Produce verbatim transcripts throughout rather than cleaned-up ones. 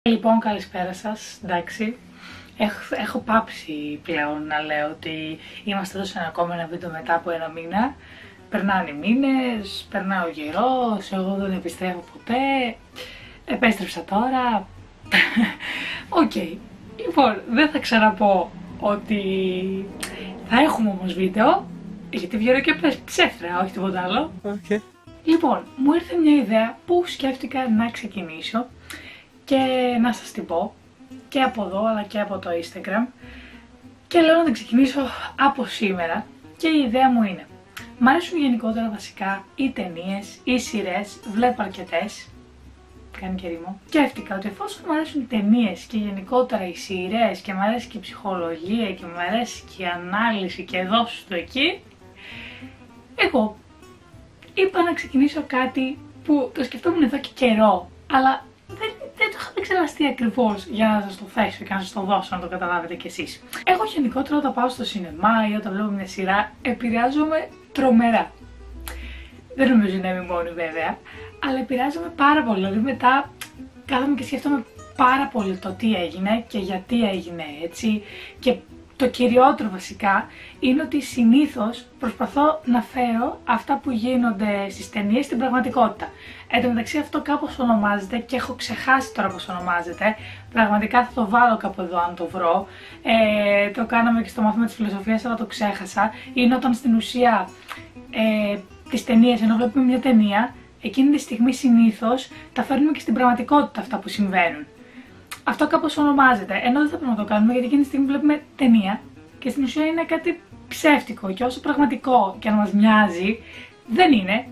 Λοιπόν, καλησπέρα σας, εντάξει. Έχω, έχω πάψει πλέον να λέω ότι είμαστε εδώ σε ένα ακόμα ένα βίντεο μετά από ένα μήνα. Περνάνε οι μήνες, περνάει ο καιρός, εγώ δεν επιστρέφω ποτέ. Επέστρεψα τώρα. Οκ. Okay. Λοιπόν, δεν θα ξαναπώ ότι θα έχουμε όμως βίντεο, γιατί βγαίνω και πες ψεύτρα, όχι τίποτα άλλο. Okay. Λοιπόν, μου ήρθε μια ιδέα που σκέφτηκα να ξεκινήσω και να σας την πω και από εδώ αλλά και από το Instagram και λέω να την ξεκινήσω από σήμερα. Και η ιδέα μου είναι, μ' αρέσουν γενικότερα βασικά οι ταινίες, οι σειρές, βλέπω αρκετές, κάνει και ρήμο. Σκέφτηκα ότι εφόσον μου αρέσουν οι ταινίες και γενικότερα οι σειρές και μου αρέσει και η ψυχολογία και μου αρέσει και η ανάλυση και εδώ στο εκεί, εγώ είπα να ξεκινήσω κάτι που το σκεφτόμουν εδώ και καιρό, αλλά δεν, δεν το είχα εξελαστεί ακριβώς για να σας το θέσω και να σας το δώσω, να το καταλάβετε κι εσείς. Εγώ γενικότερα όταν πάω στο σινεμά ή όταν βλέπω μια σειρά επηρεάζομαι τρομερά. Δεν νομίζω να είμαι μόνη βέβαια, αλλά επηρεάζομαι πάρα πολύ. Δηλαδή μετά κάθομαι και σκέφτομαι πάρα πολύ το τι έγινε και γιατί έγινε έτσι. Και το κυριότερο βασικά είναι ότι συνήθως προσπαθώ να φέρω αυτά που γίνονται στις ταινίες στην πραγματικότητα. Εν τω μεταξύ αυτό κάπως ονομάζεται και έχω ξεχάσει τώρα πώς ονομάζεται. Πραγματικά θα το βάλω κάπου εδώ αν το βρω. Ε, το κάναμε και στο μάθημα της φιλοσοφίας αλλά το ξέχασα. Είναι όταν στην ουσία ε, τις ταινίες, ενώ βλέπουμε μια ταινία, εκείνη τη στιγμή συνήθως τα φέρνουμε και στην πραγματικότητα αυτά που συμβαίνουν. Αυτό κάπως ονομάζεται, ενώ δεν θα πρέπει να το κάνουμε γιατί εκείνη τη στιγμή βλέπουμε ταινία και στην ουσία είναι κάτι ψεύτικο και όσο πραγματικό και αν μας μοιάζει, δεν είναι.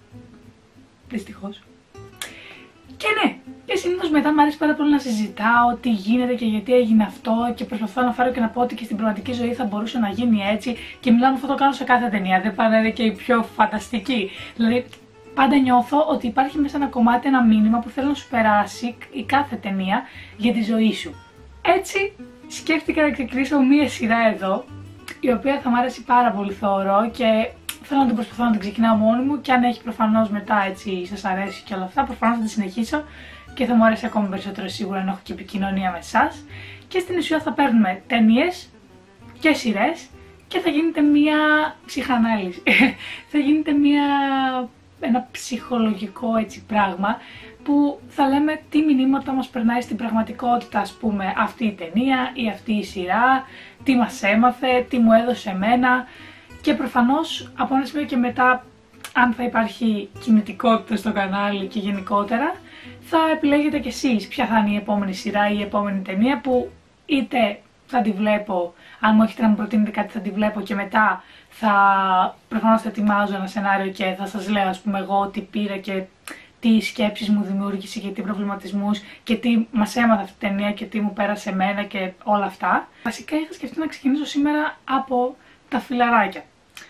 Δυστυχώς. Και ναι, και συνήθως μετά μου αρέσει πάρα πολύ να συζητάω τι γίνεται και γιατί έγινε αυτό και προσπαθώ να φέρω και να πω ότι και στην πραγματική ζωή θα μπορούσε να γίνει έτσι και μιλάω αυτό το κάνω σε κάθε ταινία, δεν πάνε και η πιο φανταστική. Δηλαδή, πάντα νιώθω ότι υπάρχει μέσα ένα κομμάτι, ένα μήνυμα που θέλω να σου περάσει η κάθε ταινία για τη ζωή σου. Έτσι σκέφτηκα να ξεκινήσω μία σειρά εδώ, η οποία θα μου αρέσει πάρα πολύ θεωρώ και θέλω να την προσπαθώ να την ξεκινάω μόνη μου και αν έχει προφανώς μετά έτσι σας αρέσει και όλα αυτά, προφανώς θα τη συνεχίσω και θα μου αρέσει ακόμη περισσότερο σίγουρα να έχω και επικοινωνία με εσάς. Και στην ουσία θα παίρνουμε ταινίες και σειρές και θα γίνεται μία ψυχανάλυση, θα γίνεται μία... ένα ψυχολογικό έτσι πράγμα που θα λέμε τι μηνύματα μας περνάει στην πραγματικότητα, ας πούμε αυτή η ταινία ή αυτή η σειρά, τι μας έμαθε, τι μου έδωσε εμένα και προφανώς από ένα σημείο και μετά αν θα υπάρχει κινητικότητα στο κανάλι και γενικότερα θα επιλέγετε κι εσείς ποια θα είναι η επόμενη σειρά ή η επόμενη ταινία που είτε θα τη βλέπω, αν μου έχετε να μου προτείνετε κάτι θα τη βλέπω και μετά θα προφανώς θα ετοιμάζω ένα σενάριο και θα σας λέω ας πούμε εγώ τι πήρα και τι σκέψεις μου δημιούργησε και τι προβληματισμούς και τι μας έμαθε αυτή η ταινία και τι μου πέρασε εμένα και όλα αυτά. Βασικά είχα σκεφτεί να ξεκινήσω σήμερα από τα φιλαράκια.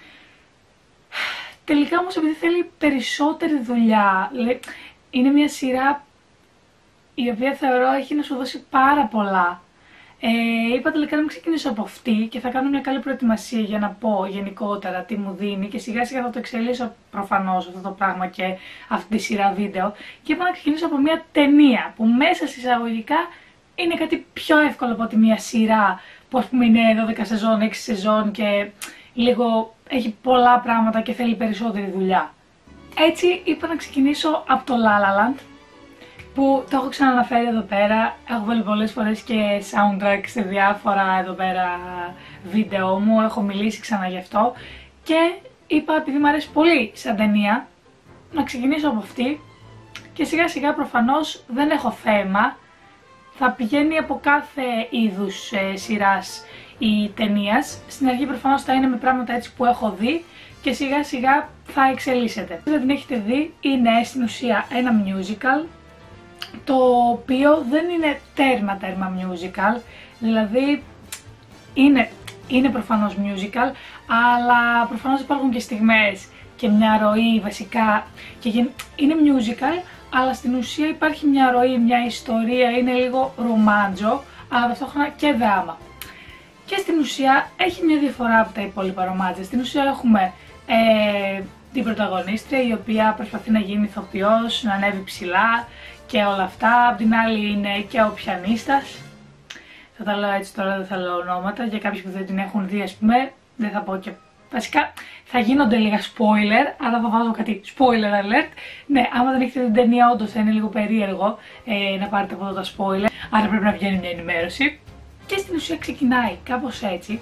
Τελικά όμως επειδή θέλει περισσότερη δουλειά, είναι μια σειρά η οποία θεωρώ έχει να σου δώσει πάρα πολλά. Ε, είπα τελικά να μην ξεκινήσω από αυτή και θα κάνω μια καλή προετοιμασία για να πω γενικότερα τι μου δίνει και σιγά σιγά θα το εξελίσω προφανώς αυτό το πράγμα και αυτή τη σειρά βίντεο και είπα να ξεκινήσω από μια ταινία που μέσα συσσαγωγικά είναι κάτι πιο εύκολο από ότι μια σειρά που ας πούμε είναι δώδεκα σεζόν, έξι σεζόν και λίγο έχει πολλά πράγματα και θέλει περισσότερη δουλειά. Έτσι είπα να ξεκινήσω από το La La Land που το έχω ξαναναφέρει εδώ πέρα, έχω βάλει πολλές φορές και soundtrack σε διάφορα εδώ πέρα βίντεο μου, έχω μιλήσει ξανά γι' αυτό και είπα επειδή μου αρέσει πολύ σαν ταινία να ξεκινήσω από αυτή και σιγά σιγά προφανώς δεν έχω θέμα, θα πηγαίνει από κάθε είδους ε, σειράς ή ταινίας, στην αρχή προφανώς θα είναι με πράγματα έτσι που έχω δει και σιγά σιγά θα εξελίσσεται. Δεν την έχετε δει, είναι στην ουσία ένα musical το οποίο δεν είναι τέρμα τέρμα musical, δηλαδή είναι, είναι προφανώς musical, αλλά προφανώς υπάρχουν και στιγμές και μια ροή βασικά και είναι musical, αλλά στην ουσία υπάρχει μια ροή, μια ιστορία, είναι λίγο ρομάντζο, αλλά ταυτόχρονα και δράμα. Και στην ουσία έχει μια διαφορά από τα υπόλοιπα ρομάντζα. Στην ουσία έχουμε ε, την πρωταγωνίστρια η οποία προσπαθεί να γίνει ηθοποιός, να ανέβει ψηλά και όλα αυτά. Απ' την άλλη είναι και ο πιανίστας. Θα τα λέω έτσι τώρα, δεν θα λέω ονόματα, για κάποιους που δεν την έχουν δει, ας πούμε, δεν θα πω και... Βασικά θα γίνονται λίγα spoiler, αλλά θα βάζω κάτι spoiler alert. Ναι, άμα δεν έχετε την ταινία, όντως θα είναι λίγο περίεργο ε, να πάρετε από εδώ τα spoiler, άρα πρέπει να βγαίνει μια ενημέρωση. Και στην ουσία ξεκινάει κάπως έτσι.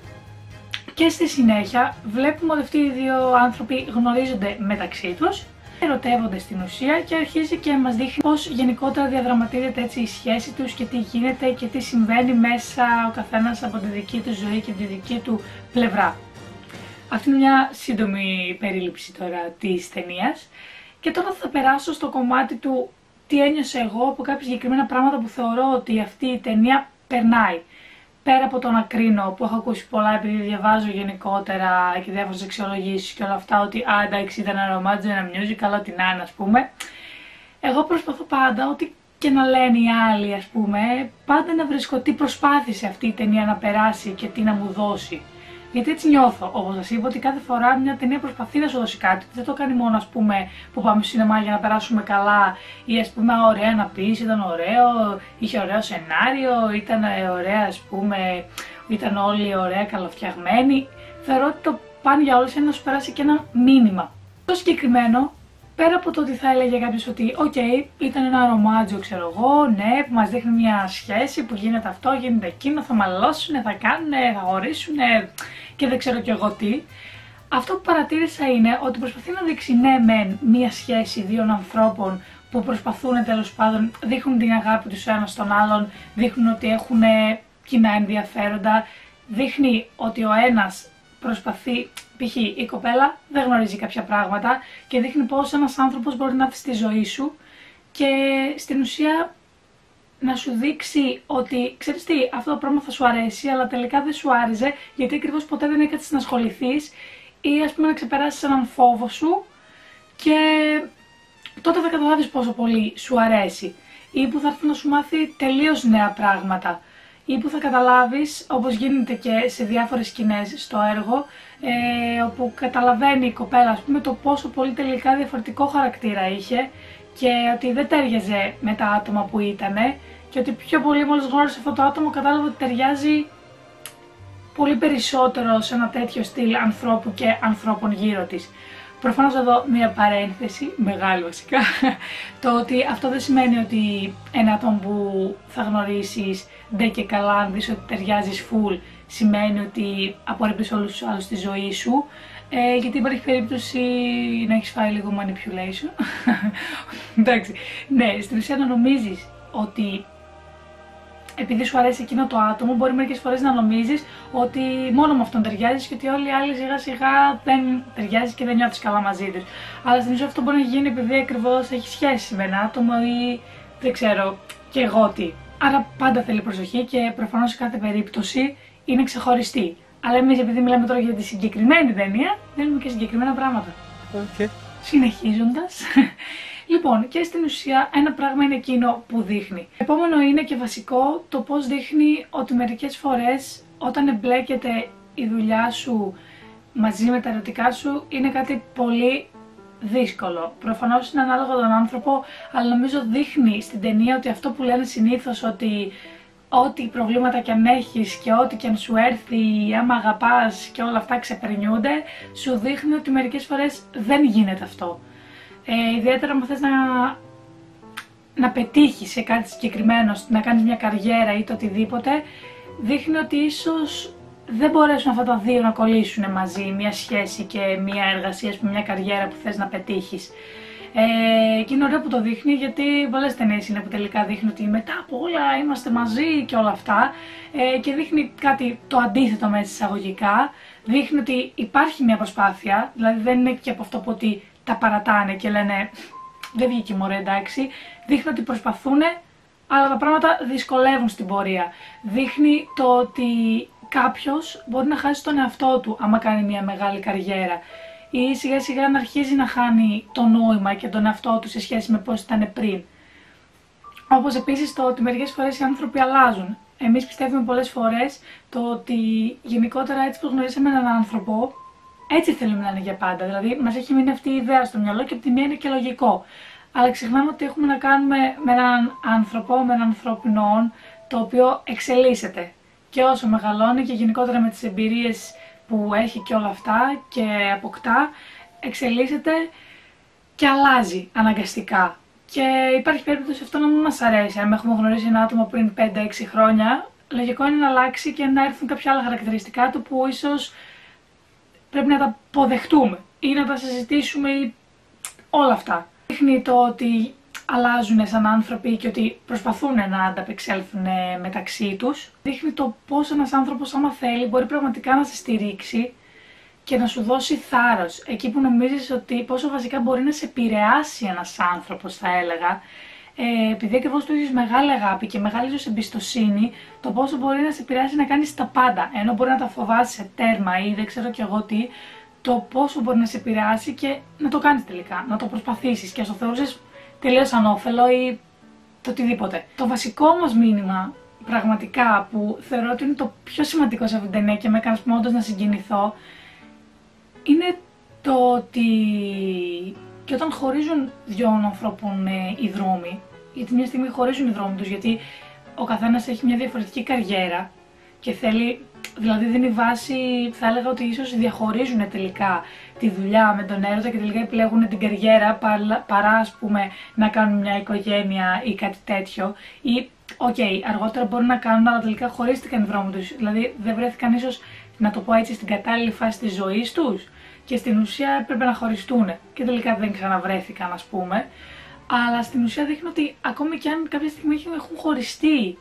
Και στη συνέχεια βλέπουμε ότι αυτοί οι δύο άνθρωποι γνωρίζονται μεταξύ τους, ερωτεύονται στην ουσία και αρχίζει και μας δείχνει πώς γενικότερα διαδραματίζεται έτσι η σχέση τους και τι γίνεται και τι συμβαίνει μέσα ο καθένας από τη δική του ζωή και τη δική του πλευρά. Αυτή είναι μια σύντομη περίληψη τώρα της ταινίας και τώρα θα περάσω στο κομμάτι του τι ένιωσα εγώ από κάποια συγκεκριμένα πράγματα που θεωρώ ότι αυτή η ταινία περνάει. Πέρα από το να κρίνω που έχω ακούσει πολλά επειδή διαβάζω γενικότερα και διάφορες αξιολογήσεις και όλα αυτά ότι α, εντάξει ήταν ένα ρομάτζο, ένα musical, ό,τι να είναι ας πούμε. Εγώ προσπαθώ πάντα ότι και να λένε οι άλλοι ας πούμε, πάντα να βρίσκω τι προσπάθησε αυτή η ταινία να περάσει και τι να μου δώσει. Γιατί έτσι νιώθω, όπως σας είπα, ότι κάθε φορά μια ταινία προσπαθεί να σου δώσει κάτι. Δεν το κάνει μόνο, ας πούμε, που πάμε στο σινεμά για να περάσουμε καλά ή ας πούμε, ωραία να πεις, ήταν ωραίο, είχε ωραίο σενάριο, ήταν ωραία, ας πούμε, ήταν όλοι ωραία, καλοφτιαγμένοι. Θεωρώ ότι το πάνε για όλους είναι να σου περάσει και ένα μήνυμα. Το συγκεκριμένο, πέρα από το ότι θα έλεγε κάποιος ότι, οκ, okay, ήταν ένα ρομάτζο, ξέρω εγώ, ναι, που μας δείχνει μια σχέση που γίνεται αυτό, γίνεται εκείνο, θα μαλώσουνε, θα κάνουνε, θα χωρίσουνε και δεν ξέρω κι εγώ τι. Αυτό που παρατήρησα είναι ότι προσπαθεί να δείξει ναι μεν μια σχέση δύο ανθρώπων που προσπαθούν τέλος πάντων, δείχνουν την αγάπη τους ο ένας στον άλλον, δείχνουν ότι έχουν κοινά ενδιαφέροντα, δείχνει ότι ο ένας προσπαθεί, π.χ. η κοπέλα δεν γνωρίζει κάποια πράγματα και δείχνει πως ένας άνθρωπος μπορεί να έρθει στη ζωή σου και στην ουσία να σου δείξει ότι ξέρεις τι, αυτό το πράγμα θα σου αρέσει αλλά τελικά δεν σου άρεσε γιατί ακριβώς ποτέ δεν έκατσεις να ασχοληθείς ή ας πούμε να ξεπεράσεις έναν φόβο σου και τότε θα καταλάβεις πόσο πολύ σου αρέσει ή που θα έρθει να σου μάθει τελείως νέα πράγματα ή που θα καταλάβεις, όπως γίνεται και σε διάφορες σκηνές στο έργο, ε, όπου καταλαβαίνει η κοπέλα ας πούμε, το πόσο πολύ τελικά διαφορετικό χαρακτήρα είχε και ότι δεν τέριαζε με τα άτομα που ήτανε και ότι πιο πολύ μόλις γνώρισε αυτό το άτομο κατάλαβε ότι ταιριάζει πολύ περισσότερο σε ένα τέτοιο στυλ ανθρώπου και ανθρώπων γύρω της. Προφανώς εδώ μία παρένθεση, μεγάλη βασικά, το ότι αυτό δεν σημαίνει ότι ένα άτομο που θα γνωρίσεις ντε και καλά, αν δεις ότι ταιριάζεις full, σημαίνει ότι απορρίπτεις όλους τους άλλους στη ζωή σου, ε, γιατί υπάρχει περίπτωση να έχεις φάει λίγο manipulation. Εντάξει, ναι, στην ουσία να νομίζεις ότι επειδή σου αρέσει εκείνο το άτομο, μπορεί μερικές φορές να νομίζεις ότι μόνο με αυτόν ταιριάζεις και ότι όλοι οι άλλοι σιγά σιγά δεν ταιριάζεις και δεν νιώθεις καλά μαζί τους. Αλλά στην ουσία αυτό μπορεί να γίνει επειδή ακριβώς έχει σχέση με ένα άτομο ή δεν ξέρω και εγώ τι. Άρα πάντα θέλει προσοχή και προφανώς σε κάθε περίπτωση είναι ξεχωριστή. Αλλά εμείς επειδή μιλάμε τώρα για τη συγκεκριμένη ταινία, θέλουμε και συγκεκριμένα πράγματα. Okay. Συνεχίζοντας. Λοιπόν, και στην ουσία ένα πράγμα είναι εκείνο που δείχνει. Επόμενο είναι και βασικό το πώς δείχνει ότι μερικές φορές όταν εμπλέκεται η δουλειά σου μαζί με τα ερωτικά σου είναι κάτι πολύ δύσκολο. Προφανώς είναι ανάλογο τον άνθρωπο, αλλά νομίζω δείχνει στην ταινία ότι αυτό που λένε συνήθως ότι ό,τι προβλήματα κι αν έχεις και ό,τι κι αν σου έρθει, άμα αγαπάς και όλα αυτά ξεπερνιούνται, σου δείχνει ότι μερικές φορές δεν γίνεται αυτό. Ε, ιδιαίτερα αν θες να, να πετύχεις σε κάτι συγκεκριμένο, να κάνεις μια καριέρα ή το οτιδήποτε, δείχνει ότι ίσως δεν μπορέσουν αυτά τα δύο να κολλήσουν μαζί, μια σχέση και μια εργασία, μια καριέρα που θες να πετύχεις. Ε, και είναι ωραίο που το δείχνει γιατί πολλές ταινίες είναι που τελικά δείχνει ότι μετά από όλα είμαστε μαζί και όλα αυτά ε, και δείχνει κάτι το αντίθετο μέσα εισαγωγικά, δείχνει ότι υπάρχει μια προσπάθεια, δηλαδή δεν είναι και από αυτό που ότι τα παρατάνε και λένε δεν βγήκε μωρέ εντάξει, δείχνει ότι προσπαθούν αλλά τα πράγματα δυσκολεύουν στην πορεία. Δείχνει το ότι κάποιος μπορεί να χάσει τον εαυτό του άμα κάνει μια μεγάλη καριέρα ή σιγά σιγά να αρχίζει να χάνει το νόημα και τον εαυτό του σε σχέση με πώς ήταν πριν. Όπως επίσης το ότι μερικές φορές οι άνθρωποι αλλάζουν. Εμείς πιστεύουμε πολλές φορές το ότι γενικότερα έτσι που γνωρίσαμε έναν άνθρωπο, έτσι θέλουμε να είναι για πάντα. Δηλαδή μας έχει μείνει αυτή η ιδέα στο μυαλό και από τη μία είναι και λογικό. αλλά ξεχνάμε ότι έχουμε να κάνουμε με έναν άνθρωπο, με έναν ανθρώπινο, το οποίο εξελίσσεται. Και όσο μεγαλώνει και γενικότερα με τις εμπειρίες που έχει και όλα αυτά και αποκτά, εξελίσσεται και αλλάζει αναγκαστικά. Και υπάρχει περίπτωση αυτό να μην μας αρέσει. Αν έχουμε γνωρίσει ένα άτομο πριν πέντε έξι χρόνια, λογικό είναι να αλλάξει και να έρθουν κάποια άλλα χαρακτηριστικά του που ίσως πρέπει να τα αποδεχτούμε ή να τα συζητήσουμε ή όλα αυτά. Δείχνει το ότι αλλάζουν σαν άνθρωποι και ότι προσπαθούν να ανταπεξέλθουν μεταξύ τους. Δείχνει το πώς ένας άνθρωπος, άμα θέλει, μπορεί πραγματικά να σε στηρίξει και να σου δώσει θάρρος. Εκεί που νομίζεις ότι πόσο βασικά μπορεί να σε επηρεάσει ένας άνθρωπος, θα έλεγα, ε, επειδή ακριβώς του έχεις μεγάλη αγάπη και μεγάλη ίσως εμπιστοσύνη, το πόσο μπορεί να σε επηρεάσει να κάνεις τα πάντα, ενώ μπορεί να τα φοβάσαι σε τέρμα ή δεν ξέρω κι εγώ τι, το πόσο μπορεί να σε επηρεάσει και να το κάνεις τελικά, να το προσπαθήσεις και να το θεωρήσεις τελείως ανώφελο ή το οτιδήποτε. Το βασικό μας μήνυμα, πραγματικά, που θεωρώ ότι είναι το πιο σημαντικό σε αυτήν την ταινία και με έκανε όντως να συγκινηθώ, είναι το ότι και όταν χωρίζουν δυο ανθρώπων ε, οι δρόμοι, γιατί μια στιγμή χωρίζουν οι δρόμοι τους, γιατί ο καθένας έχει μια διαφορετική καριέρα και θέλει, δηλαδή δίνει βάση, θα έλεγα ότι ίσως διαχωρίζουν τελικά τη δουλειά με τον έρωτα και τελικά επιλέγουν την καριέρα παρά, ας πούμε, να κάνουν μια οικογένεια ή κάτι τέτοιο. Ή, οκ, okay, αργότερα μπορούν να κάνουν, αλλά τελικά χωρίστηκαν οι δρόμοι τους. Δηλαδή δεν βρέθηκαν ίσως, να το πω έτσι, στην κατάλληλη φάση της ζωής τους και στην ουσία έπρεπε να χωριστούν και τελικά δεν ξαναβρέθηκαν, ας πούμε. Αλλά στην ουσία δείχνει ότι ακόμη και αν κάποια στιγμή έχουν χωριστεί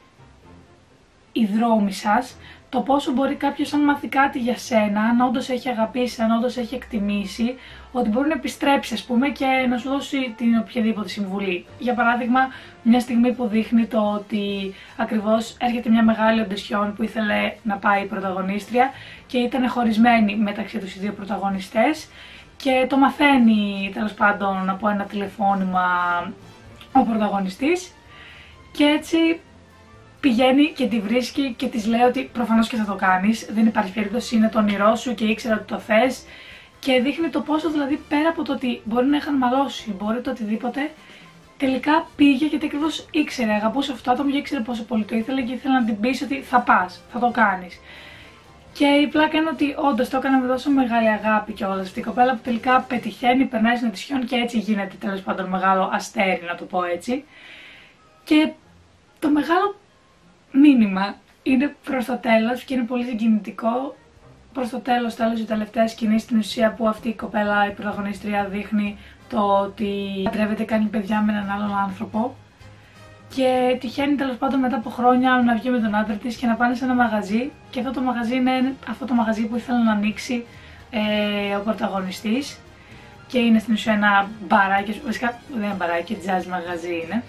οι δρόμοι σας, το πόσο μπορεί κάποιος, αν μάθει κάτι για σένα, αν όντως έχει αγαπήσει, αν όντως έχει εκτιμήσει, ότι μπορεί να επιστρέψει, ας πούμε, και να σου δώσει την οποιαδήποτε συμβουλή. Για παράδειγμα, μια στιγμή που δείχνει το ότι ακριβώς έρχεται μια μεγάλη οντισιόν που ήθελε να πάει η πρωταγωνίστρια και ήταν χωρισμένη μεταξύ τους οι δύο πρωταγωνιστές και το μαθαίνει, τέλος πάντων, από ένα τηλεφώνημα ο πρωταγωνιστής και έτσι πηγαίνει και τη βρίσκει και της λέει ότι προφανώς και θα το κάνεις, δεν υπάρχει περίπτωση, είναι το όνειρό σου και ήξερα ότι το θες, και δείχνει το πόσο, δηλαδή, πέρα από το ότι μπορεί να είχαν μαλώσει, μπορεί το οτιδήποτε, τελικά πήγε γιατί ακριβώς ήξερε, αγαπούσε αυτό το άτομο και ήξερε πόσο πολύ το ήθελε και ήθελε να την πείσει ότι θα πας, θα το κάνεις. Και η πλάκα είναι ότι όντως το έκανα με τόσο μεγάλη αγάπη και όλα αυτή η κοπέλα που τελικά πετυχαίνει, περνάει στην οντισιόν και έτσι γίνεται, τέλος πάντων, μεγάλο αστέρι, να το πω έτσι. Και το μεγάλο μήνυμα είναι προς το τέλος και είναι πολύ συγκινητικό. Προς το τέλος, τέλος, η τελευταία σκηνή, στην ουσία, που αυτή η κοπέλα, η πρωταγωνίστρια, δείχνει το ότι παντρεύεται, κάνει παιδιά με έναν άλλον άνθρωπο και τυχαίνει, τέλος πάντων, μετά από χρόνια να βγει με τον άντρα της και να πάνε σε ένα μαγαζί, και αυτό το μαγαζί είναι αυτό το μαγαζί που ήθελε να ανοίξει ε, ο πρωταγωνιστής και είναι στην ουσία ένα μπαράκι, βασικά δεν είναι μπαράκι, jazz μαγαζί είναι.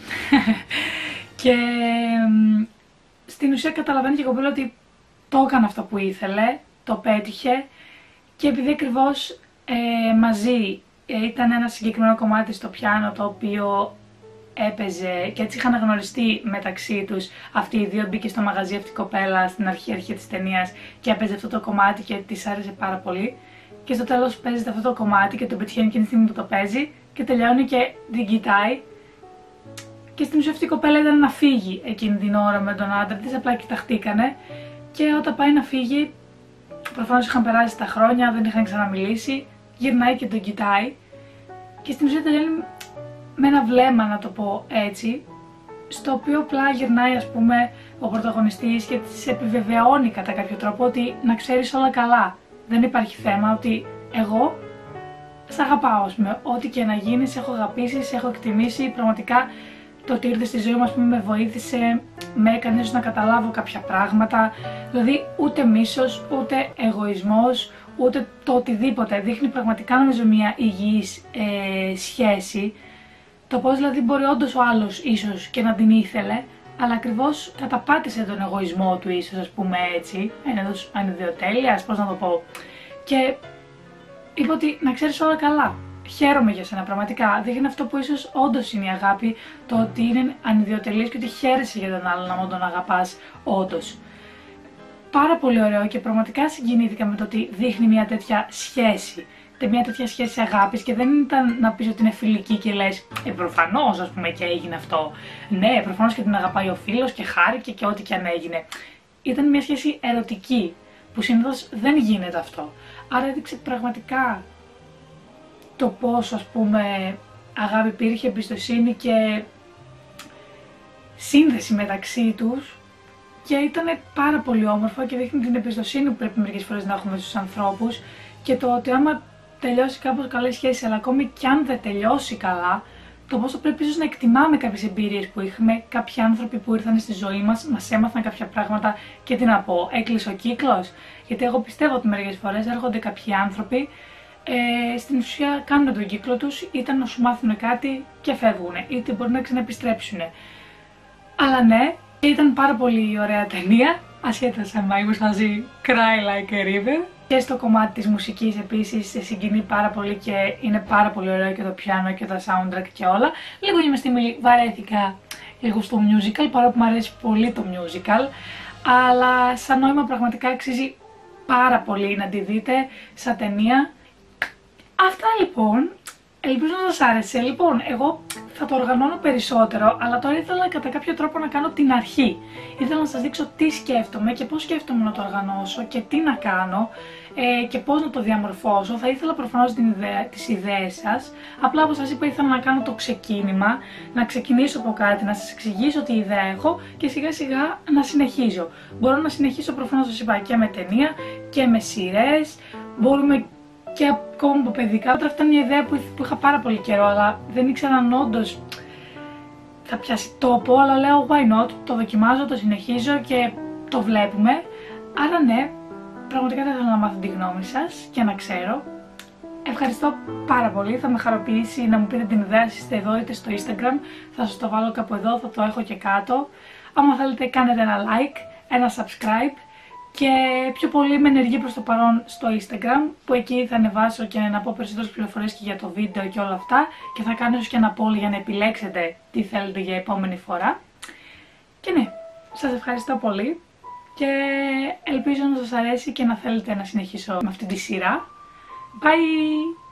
Και στην ουσία καταλαβαίνει και η κοπέλα ότι το έκανε αυτό που ήθελε, το πέτυχε, και επειδή ακριβώς ε, μαζί ε, ήταν ένα συγκεκριμένο κομμάτι στο πιάνο το οποίο έπαιζε και έτσι είχαν γνωριστεί μεταξύ τους αυτοί οι δύο, μπήκε στο μαγαζί αυτή η κοπέλα στην αρχή, αρχή της ταινίας και έπαιζε αυτό το κομμάτι και της άρεσε πάρα πολύ, και στο τέλος παίζεται αυτό το κομμάτι και τον πετυχαίνει εκείνη τη στιγμή που το παίζει και τελειώνει και την κοιτάει. Και στην ουσία αυτή η κοπέλα ήταν να φύγει εκείνη την ώρα με τον άντρα της, απλά κοιταχτήκανε, και όταν πάει να φύγει, προφανώς είχαν περάσει τα χρόνια, δεν είχαν ξαναμιλήσει, γυρνάει και τον κοιτάει και στην ουσία τελειώνει με ένα βλέμμα, να το πω έτσι, στο οποίο απλά γυρνάει, ας πούμε, ο πρωταγωνιστής και της επιβεβαιώνει κατά κάποιο τρόπο ότι να ξέρεις όλα καλά, δεν υπάρχει θέμα, ότι εγώ σ' αγαπάω, ας πούμε, ό,τι και να γίνει, σε έχω αγαπήσει, σε έχω εκτιμήσει, πραγματικά το ότι ήρθε στη ζωή μου, ας πούμε, με βοήθησε, με έκανε ίσως να καταλάβω κάποια πράγματα, δηλαδή ούτε μίσος, ούτε εγωισμός, ούτε το οτιδήποτε. Δείχνει πραγματικά, νομίζω, μια υγιής ε, σχέση, το πώς δηλαδή μπορεί όντως ο άλλος ίσως και να την ήθελε, αλλά ακριβώς καταπάτησε τον εγωισμό του, ίσως, ας πούμε έτσι, ένεδος ανιδιοτέλειας, πώς να το πω, και είπε ότι να ξέρεις όλα καλά. Χαίρομαι για σένα, πραγματικά. Δείχνει αυτό που ίσως όντως είναι η αγάπη, το ότι είναι ανιδιοτελής και ότι χαίρεσαι για τον άλλον, να τον αγαπάς όντως. Πάρα πολύ ωραίο και πραγματικά συγκινήθηκα με το ότι δείχνει μια τέτοια σχέση. μια τέτοια σχέση αγάπης και δεν ήταν να πεις ότι είναι φιλική και λες ε, προφανώς ας πούμε και έγινε αυτό. Ναι, προφανώς και την αγαπάει ο φίλος και χάρηκε και ό,τι και αν έγινε. Ήταν μια σχέση ερωτική που συνήθως δεν γίνεται αυτό. Άρα έδειξε πραγματικά το πόσο ας πούμε αγάπη υπήρχε, εμπιστοσύνη και σύνδεση μεταξύ τους και ήταν πάρα πολύ όμορφο και δείχνει την εμπιστοσύνη που πρέπει μερικές φορές να έχουμε στους ανθρώπους και το ότι άμα τελειώσει κάπως καλή σχέση, αλλά ακόμη κι αν δεν τελειώσει καλά, το πόσο πρέπει ίσως να εκτιμάμε κάποιες εμπειρίες που είχαμε, κάποιοι άνθρωποι που ήρθαν στη ζωή μας, μας έμαθαν κάποια πράγματα και τι να πω, έκλεισε ο κύκλος. Γιατί εγώ πιστεύω ότι μερικές φορές έρχονται κάποιοι άνθρωποι, ε, στην ουσία κάνουν τον κύκλο τους, είτε να σου μάθουν κάτι και φεύγουν, είτε μπορεί να ξαναεπιστρέψουν. Αλλά ναι, ήταν πάρα πολύ ωραία ταινία, ασχέτως αν είμαι μαζί Cry Like a River. Και στο κομμάτι της μουσικής επίσης σε συγκινεί πάρα πολύ και είναι πάρα πολύ ωραίο και το πιάνο και τα soundtrack και όλα. Λίγο για μια στιγμή βαρέθηκα λίγο στο musical, παρόλο που μου αρέσει πολύ το musical, αλλά σαν νόημα πραγματικά αξίζει πάρα πολύ να τη δείτε σαν ταινία. Αυτά λοιπόν. Ελπίζω να σας άρεσε. Λοιπόν, εγώ θα το οργανώνω περισσότερο, αλλά τώρα ήθελα κατά κάποιο τρόπο να κάνω την αρχή. Ήθελα να σας δείξω τι σκέφτομαι και πώς σκέφτομαι να το οργανώσω και τι να κάνω ε, και πώς να το διαμορφώσω. Θα ήθελα προφανώς την ιδέα, τις ιδέες σας. Απλά όπως σας είπα ήθελα να κάνω το ξεκίνημα, να ξεκινήσω από κάτι, να σας εξηγήσω τι ιδέα έχω και σιγά σιγά να συνεχίζω. Μπορώ να συνεχίσω προφανώς σας είπα και με ταινία και με σειρές, μπορούμε και ακόμα από παιδικά. Τώρα αυτή ήταν μια ιδέα που, που είχα πάρα πολύ καιρό, αλλά δεν ήξερα αν όντως θα πιάσει τόπο, αλλά λέω why not, το δοκιμάζω, το συνεχίζω και το βλέπουμε. Άρα ναι, πραγματικά θα ήθελα να μάθω τη γνώμη σας και να ξέρω. Ευχαριστώ πάρα πολύ, θα με χαροποιήσει να μου πείτε την ιδέα σας είτε εδώ είτε στο Instagram. Θα σας το βάλω κάπου εδώ, θα το έχω και κάτω. Άμα θέλετε κάνετε ένα like, ένα subscribe. Και πιο πολύ με ενεργή προς το παρόν στο Instagram, που εκεί θα ανεβάσω και να πω περισσότερες πληροφορίες και για το βίντεο και όλα αυτά και θα κάνω ίσως και ένα poll για να επιλέξετε τι θέλετε για επόμενη φορά. Και ναι, σας ευχαριστώ πολύ και ελπίζω να σας αρέσει και να θέλετε να συνεχίσω με αυτή τη σειρά. Bye!